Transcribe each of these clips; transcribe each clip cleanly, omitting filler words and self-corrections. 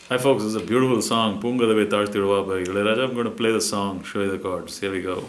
Hi folks, this is a beautiful song, Poongadave Taarthiruva by Ilayaraja. I'm going to play the song, show you the chords. Here we go.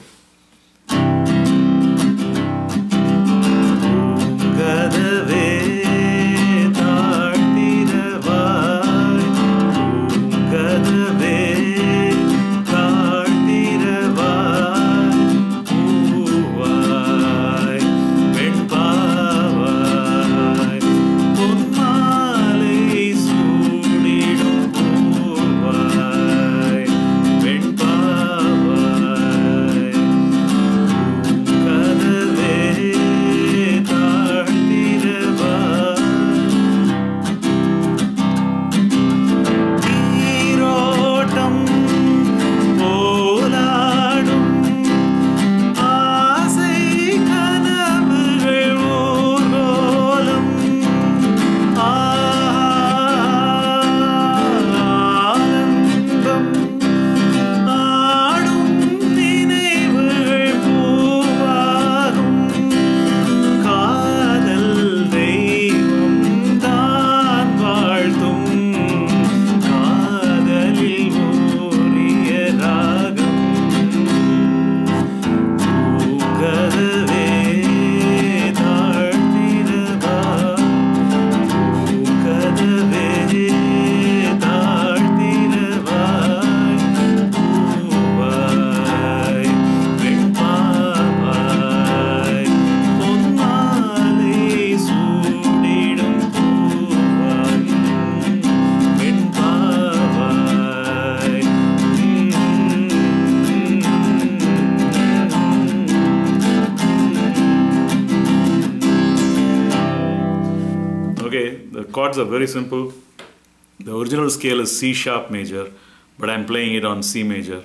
Okay, the chords are very simple. The original scale is C sharp major, but I'm playing it on C major.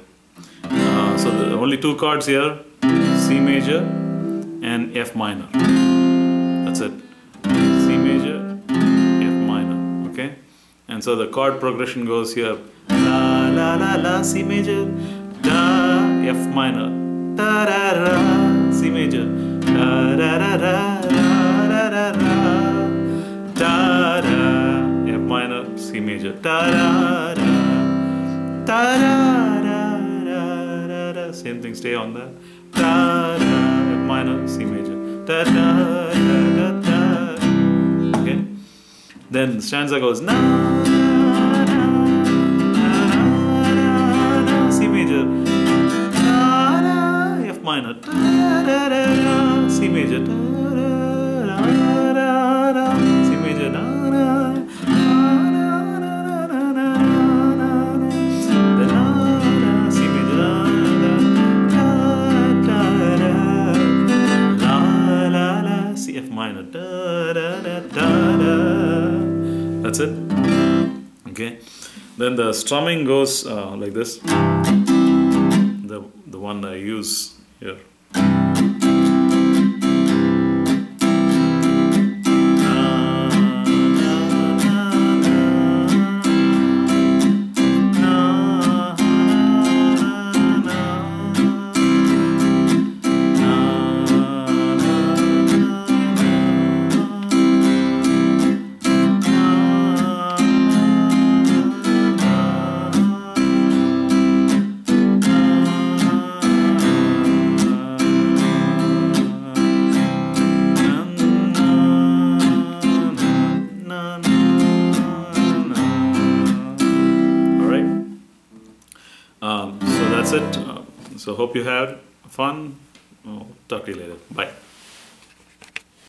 So the only two chords here, C major and F minor. That's it. C major, F minor. Okay? And so the chord progression goes here. La la la la, C major, da, F minor, da da da, C major, da da da da, da da da. Da da, F minor, C major, da da da, da da da da da. Same thing, stay on that. Da da, F minor, C major, da da da da da. Okay. Then the stanza goes na na na na, C major, da da, F minor, da da da, C major, da da da da. F minor, da da da da da. That's it. Okay. Then the strumming goes like this. The one I use here. So that's it. So hope you had fun. Talk to you later. Bye.